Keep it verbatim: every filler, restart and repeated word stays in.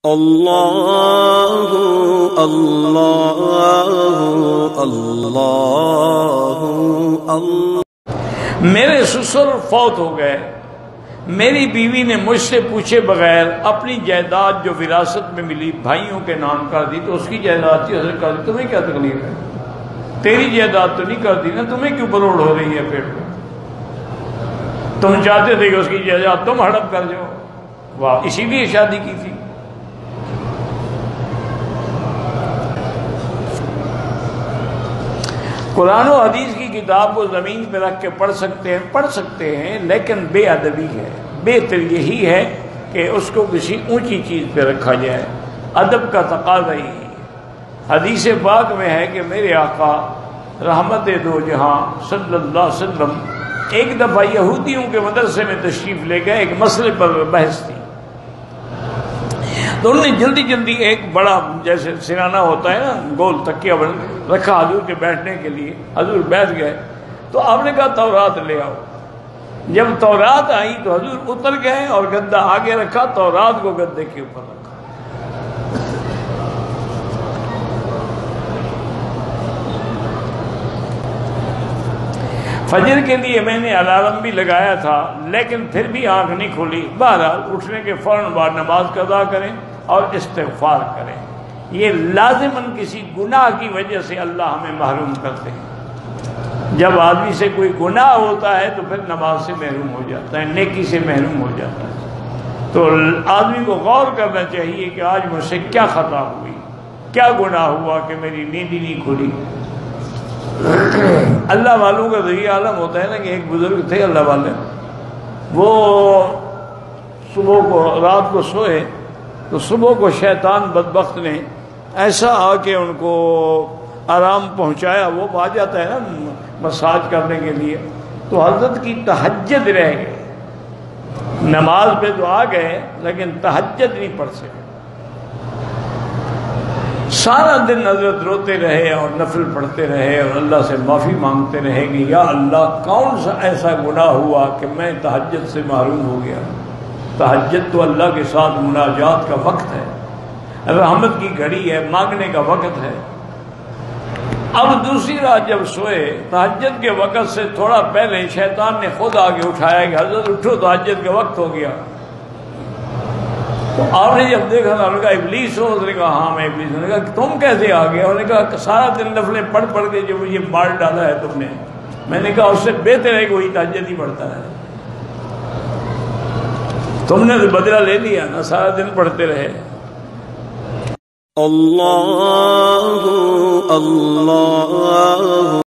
اللہ اللہ اللہ اللہ۔ میرے سسر فوت ہو گئے، میری بیوی نے مجھ سے پوچھے بغیر اپنی جائیداد جو وراثت میں ملی بھائیوں کے نام کر دی، تو اس کی جائیداد کی حضرت کر دی۔ تمہیں کیا تکلیف ہے؟ تیری جائیداد تو نہیں کر دی نا، تمہیں کیوں بروڑ ہو رہی ہے پیٹ میں؟ تم چاہتے تھے کہ اس کی جائیداد تم ہڑپ کر جاؤ، واہ، اسی لیے شادی کی تھی۔ قرآن و حدیث کی کتاب کو زمین پہ رکھ کے پڑھ سکتے ہیں پڑھ سکتے ہیں لیکن بے ادبی ہے۔ بہتر یہی ہے کہ اس کو کسی اونچی چیز پہ رکھا جائے، ادب کا تقاضا ہی ہے۔ حدیث پاک میں ہے کہ میرے آقا رحمت دو جہاں صلی اللہ علیہ وسلم ایک دفعہ یہودیوں کے مدرسے میں تشریف لے گئے، ایک مسئلے پر بحث تھی، تو انہوں نے جلدی جلدی ایک بڑا جیسے سرانہ ہوتا ہے نا، گول تکیہ رکھا حضور کے بیٹھنے کے لیے۔ حضور بیٹھ گئے تو آپ نے کہا تورات لے آؤ۔ جب تورات آئی تو حضور اتر گئے اور گدا آگے رکھا، تورات کو گدے کے اوپر رکھا۔ فجر کے لیے میں نے الارم بھی لگایا تھا لیکن پھر بھی آنکھ نہیں کھولی۔ بہرحال اٹھنے کے فوراً بعد نماز قضا کریں اور استغفار کریں۔ یہ لازماً کسی گناہ کی وجہ سے اللہ ہمیں محروم کرتے ہیں۔ جب آدمی سے کوئی گناہ ہوتا ہے تو پھر نماز سے محروم ہو جاتا ہے، نیکی سے محروم ہو جاتا ہے۔ تو آدمی کو غور کرنا چاہیے کہ آج مجھ سے کیا خطا ہوئی، کیا گناہ ہوا کہ میری نیند ہی نہیں کھلی۔ اللہ والوں کا تو یہ عالم ہوتا ہے نا کہ ایک بزرگ تھے اللہ والے، وہ صبح کو رات کو سوئے تو صبح کو شیطان بدبخت نے ایسا آ کے ان کو آرام پہنچایا۔ وہ آ جاتا ہے نا مساج کرنے کے لیے، تو حضرت کی تہجد رہ گئی۔ نماز پہ تو آ گئے لیکن تہجد نہیں پڑھ سکے۔ سارا دن حضرت روتے رہے اور نفل پڑھتے رہے اور اللہ سے معافی مانگتے رہے کہ یا اللہ کون سا ایسا گناہ ہوا کہ میں تہجد سے محروم ہو گیا۔ تہجد تو اللہ کے ساتھ مناجات کا وقت ہے، رحمت کی گھڑی ہے، مانگنے کا وقت ہے۔ اب دوسری رات جب سوئے تہجد کے وقت سے تھوڑا پہلے شیطان نے خود آگے اٹھایا کہ حضرت اٹھو تہجد کا وقت ہو گیا۔ تو آپ نے جب دیکھا تو انہوں نے کہا ابلیس ہو؟ اس نے کہا ہاں میں ابلیس ہوں۔ نے کہا تم کیسے آ گئے؟ انہوں نے کہا سارا دن نفلیں پڑھ پڑھ کے جو مجھے مار ڈالا ہے تم نے۔ میں نے کہا اس سے بہتر ہے کہ وہی تہجد ہی پڑھتا ہے، تم نے تو بدلہ لے لیا نا، سارا دن پڑھتے رہے۔ اللہ اللہ